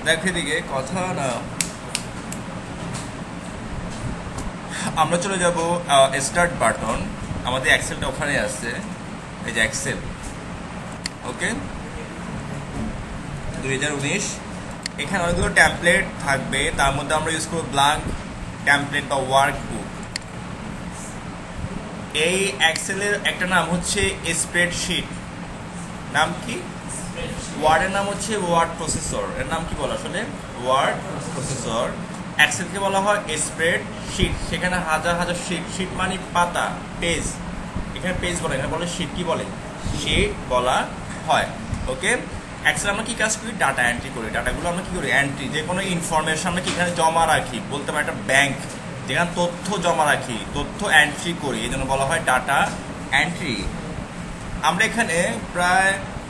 দেখো এদিকে কথা না, আমরা চলে যাব স্টার্ট বাটন। আমাদের এক্সেলটা ওখানে আছে, এই যে এক্সেল। ওকে, 2019। এখানে অনেকগুলো ট্যাম্পলেট থাকবে, তার মধ্যে আমরা ইউজ করবো ব্ল্যাঙ্ক ট্যাম্পলেট বা ওয়ার্কবুক। এই এক্সেলের একটা নাম হচ্ছে স্প্রেডশিট। নাম কি? ওয়ার্ডের নাম হচ্ছে ওয়ার্ড প্রসেসর। এর নাম কি বলা আসলে? Word processor. এক্সেলকে বলা হয় স্প্রেড শিট। সেখানে হাজার হাজার শিট, শিট মানে পাতা, পেজ। এখানে পেজ বলে, এখানে বলে শিট। কি বলে? শিট বলা হয়। ওকে, এক্সেল আমরা কি কাজ করি? ডাটা এন্ট্রি করি। ডাটাগুলো আমরা কি করি? এন্ট্রি। যে কোনো ইনফরমেশন আমরা কি এখানে জমা রাখি, বলতে পারি একটা ব্যাংক যেখানে তথ্য জমা রাখি, তথ্য এন্ট্রি করি, এই জন্য বলা হয় ডাটা এন্ট্রি। আমরা এখানে প্রায়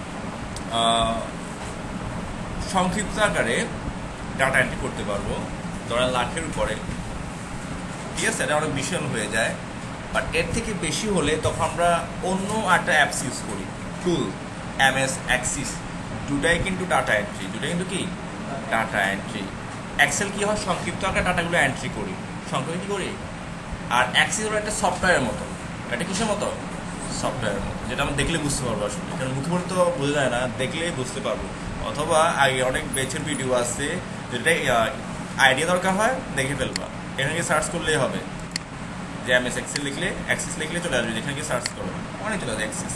সংক্ষিপ্ত আকারে ডাটা এন্ট্রি করতে পারবো, ধরেন লাখের উপরে। ঠিক আছে, এটা অনেক বিশাল হয়ে যায়। বাট এর থেকে বেশি হলে তখন আমরা অন্য একটা অ্যাপস ইউজ করি, টুল, MS অ্যাক্সিস। দুটাই কিন্তু ডাটা এন্ট্রি, দুটাই কিন্তু কি ডাটা এন্ট্রি। এক্সেল কি হয়? সংক্ষিপ্ত আকারে ডাটাগুলো এন্ট্রি করি, সংক্ষিপ্ত কি করি। আর অ্যাক্সিস হলো একটা সফটওয়্যারের মতো। এটা কিসের মতো? সফটওয়্যারের মতো, যেটা আমরা দেখলে বুঝতে পারবো আসলে। কারণ মুখে বলে তো বোঝা যায় না, দেখলেই বুঝতে পারবো। অথবা আগে অনেক বেচের ভিডিও আছে, যেটা আইডিয়া দরকার হয় দেখে ফেলবা। এখানে গিয়ে সার্চ করলেই হবে যে MS এক্সেল লিখলে, অ্যাক্সিস লিখলে চলে আসবে। এখানে গিয়ে সার্চ করো, অনেক চলে আসবে অ্যাক্সিস।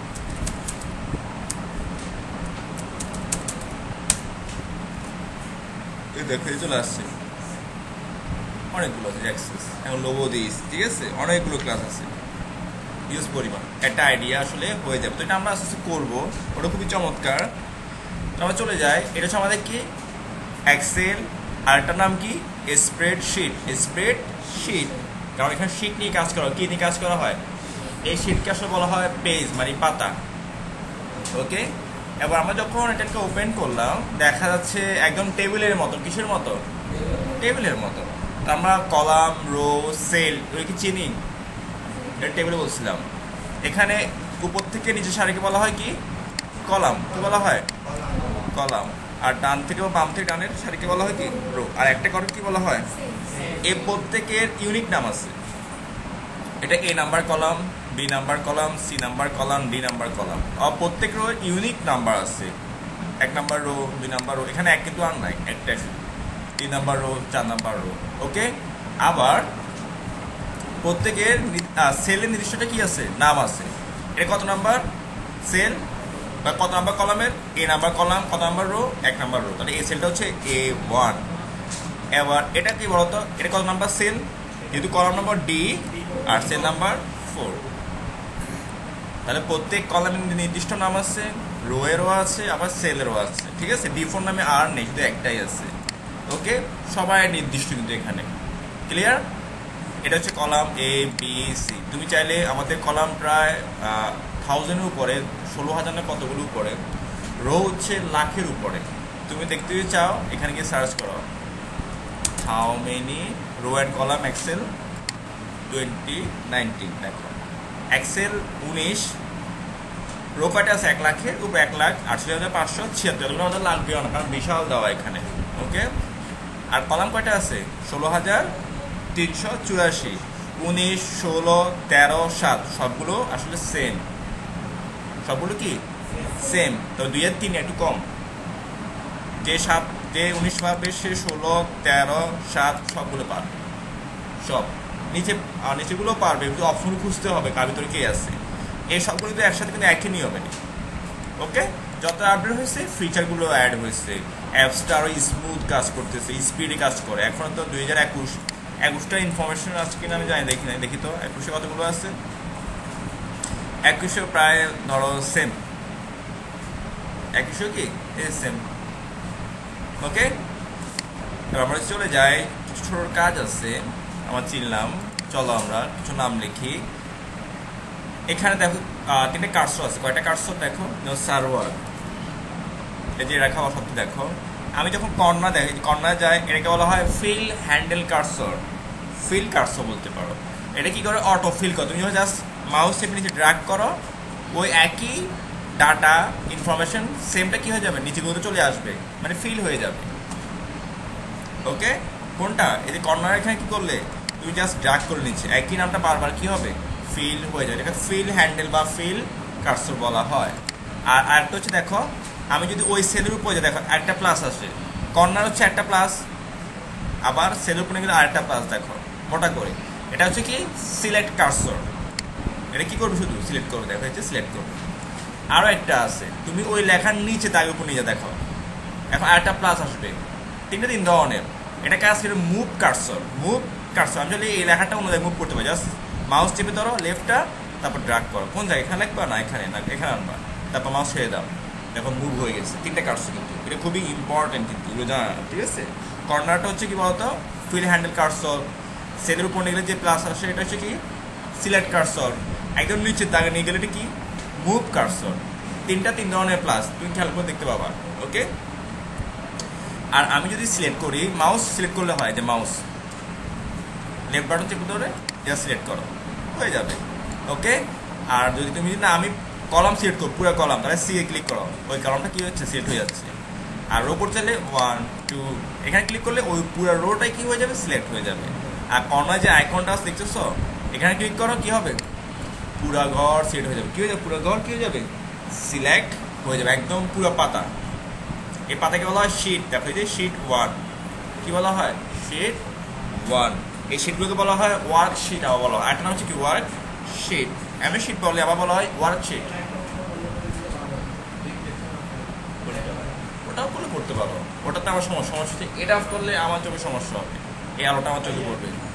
এই দেখো চলে আসছে, অনেকগুলো আছে অ্যাক্সেস। এখন লোগো দিস, ঠিক আছে, অনেকগুলো ক্লাস আছে, ইউজ পরিমাণ। একটা আইডিয়া আসলে হয়ে যাবে। তো এটা আমরা আস্তে আস্তে করবো, ওটা খুবই চমৎকার। তো আমরা চলে যাই, এটা হচ্ছে আমাদের কি এক্সেল। আর এটার নাম কি? স্প্রেডশিট। স্প্রেডশিট, কারণ এখানে শিট নিয়ে কাজ করা হয়। কি নিয়ে কাজ করা হয়? এই শিটকে আসলে বলা হয় পেজ, মানে পাতা। ওকে, এবার আমরা যখন এটাকে ওপেন করলাম, দেখা যাচ্ছে একদম টেবিলের মতো। কিসের মতো? টেবিলের মতো। তো আমরা কলাম, রো, সেল, ওই কি চিনি? এটা টেবিলে বলছিলাম। এখানে উপর থেকে নিচে সারিকে বলা হয় কি? কলাম। কি বলা হয়? কলাম। আর ডান থেকে বা বাম থেকে ডানের সারিকে বলা হয় কি? রো। আর একটা কলাম কি বলা হয়? এই প্রত্যেকের ইউনিক নাম আছে। এটা A number column, B number column, C number column, D number column. আর প্রত্যেক রো ইউনিক নাম্বার আছে। 1 নাম্বার রো, 2 নাম্বার রো, এখানে এক কিন্তু আর নাই, একটাই শুধু। 3 number row, 4 number row. Okay, আবার প্রত্যেকের সেলের নির্দিষ্টটা কি আছে? নাম আছে। এটা কত নাম্বার সেল বা কত নাম্বার কলামের? A নাম্বার কলাম, কত নাম্বার রো? 1 number row. তাহলে এই সেলটা হচ্ছে A1। এবার এটা কি বলতো? এটা কত নাম্বার সেল? যেহেতু কলাম নাম্বার D আর সেল নাম্বার 4, তাহলে প্রত্যেক কলামের নির্দিষ্ট নাম আছে, রো এরও আছে, আবার সেলেরও আছে। ঠিক আছে, D4 নামে আর নেই, শুধু একটাই আছে। ওকে, সবাই নির্দিষ্ট কিন্তু এখানে। ক্লিয়ার? এটা হচ্ছে কলাম ABC। তুমি চাইলে, আমাদের কলাম প্রায় 1000-এর উপরে, 16,000 না কতগুলো উপরে। রো হচ্ছে লাখের উপরে। তুমি দেখতে চাও, এখানে গিয়ে সার্চ করো, how many row and column excel 2019। দেখো এক্সেল 19 রো কয়টা আছে? 1 লাখের উপরে, 1,68,576। এগুলো আমাদের লাগবেও না, কারণ বিশাল দেওয়া এখানে। ওকে, আর কলাম কয়টা আছে? 16,384। 19, 16, 13, 7 সবগুলো আসলে সেম। সবগুলো কি সেম। তো 2 আর 3 একটু কম। যে 19 পাবে সে 16, 13, 7 সবগুলো পারবে। সব নিচেগুলো পারবে, কিন্তু অপশন খুঁজতে হবে কার ভিতরে কে আছে। এই সবগুলো কিন্তু একসাথে কিন্তু একই নিয়মে। ওকে, যত আপডেট হয়েছে ফিচারগুলো অ্যাড হয়েছে, অ্যাপসটা আরও স্মুথ কাজ করতেছে, স্পিডে কাজ করে। এখন তো 2021টা ইনফরমেশন আছে কিনা আমি জানি, দেখি নাই। দেখি তো 21-এ কতগুলো আছে। 21-এ প্রায় ধরো সেম। 21-এ কি সেম। ওকে, এবার আমরা চলে যাই, কিছু ছোট কাজ আছে আমার চিনলাম। চলো আমরা কিছু নাম লিখি। এখানে দেখো 3টে কার্সর আছে। কয়টা কার্সর দেখো? সার্ভার, এই যে রাখা শব্দ দেখো। আমি যখন কর্নার যাই, এটাকে বলা হয় fill handle cursor. Fill cursor বলতে পারো। এটা কি করে? অটো ফিল করো। তুমি যখন জাস্ট মাউস চেপে নিচে ড্র্যাগ করো, ওই একই ডাটা ইনফরমেশন সেমটা কি হয়ে যাবে? নিচে গুলোতে চলে আসবে, মানে ফিল হয়ে যাবে। ওকে, কোনটা এই যে কর্নার এখানে কি করলে তুমি জাস্ট ড্র্যাগ করে নিচ্ছে, একই নামটা বারবার কি হবে ফিল হয়ে যাবে, এটাকে ফিল হ্যান্ডেল বা ফিল কার্সর বলা হয়। আর আরেকটা হচ্ছে দেখো, আমি যদি ওই সেলের উপরে যে দেখো একটা প্লাস আসে, কর্নার হচ্ছে একটা প্লাস, আবার সেলের উপরে গেলে আরেকটা প্লাস, দেখো মোটা করে, এটা হচ্ছে কি সিলেক্ট কার্সর, এটা কি করবে শুধু সিলেক্ট করবে, দেখো হচ্ছে সিলেক্ট করবে। আরও একটা আছে, তুমি ওই লেখার নিচে দাগের উপর নিয়ে দেখো, এখন আরেকটা প্লাস আসবে, তিন ধরনের, এটা কাজ করে মুভ কার্সর, মুভ কার্সর। আমি যদি এই লেখাটা অন্য জায়গায় মুভ করতে পারি, জাস্ট মাউস চেপে ধরো লেফটটা, তারপর ড্রাগ করো, কোন জায়গায় এখানে লিখবা না এখানে, না এখানে আনবা, তারপর মাউস ছেড়ে দাও, এখন মুভ হয়ে গেছে, তিনটা কার্সর। কিন্তু এটা খুবই ইম্পর্টেন্ট কিন্তু এগুলো জানা, ঠিক আছে। কর্নারটা হচ্ছে কি বলতো ফিল হ্যান্ডেল কার্সর, সেলের উপর নিয়ে গেলে যে প্লাস আসে এটা হচ্ছে কি সিলেক্ট কার্সর, একদম নিচের দাগে নিয়ে গেলে এটা কি মুভ কার্সর। তিন ধরনের প্লাস তুমি খেয়াল করে দেখতে পাবা, ওকে। আর আমি যদি সিলেক্ট করি, মাউস সিলেক্ট করলে হয় যে মাউস লেফট বাটন চেপে ধরে জাস্ট সিলেক্ট করো, হয়ে যাবে, ওকে। আর যদি তুমি না আমি কলাম সিলেক্ট করো, পুরো কলাম, তাহলে সি এ ক্লিক করো, ওই কলামটা কী হচ্ছে সিলেক্ট হয়ে যাচ্ছে। আর রো করতে চাইলে 1 2 এখানে ক্লিক করলে ওই পুরো রোটাই কী হয়ে যাবে সিলেক্ট হয়ে যাবে। আর কর্নার যে আইকনটা আছে দেখতেছো, এখানে ক্লিক করো, কী হবে পুরা ঘর সিলেক্ট হয়ে যাবে, কী হয়ে যাবে পুরো ঘর কী হয়ে যাবে সিলেক্ট হয়ে যাবে, একদম পুরো পাতা। এই পাতাকে বলা হয় শিট, দেখো এই যে শিট 1, কী বলা হয় শিট 1, এই শিটগুলোকে বলা হয় ওয়ার্কশিট, আবার বলা হয় একটা নাম হচ্ছে কি ওয়ার্কশিট, এমনি শিট বলে আবার বলা হয় ওয়ার্কশিট। ওটাও করলে করতে পারো, ওটাতে আমার সমস্যা হচ্ছে এটা অফ করলে আমার চোখে সমস্যা হবে, এই আলোটা আমার চোখে পড়বে।